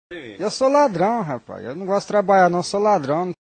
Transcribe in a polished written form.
Eu sou ladrão, rapaz. Eu não gosto de trabalhar, não. Sou ladrão.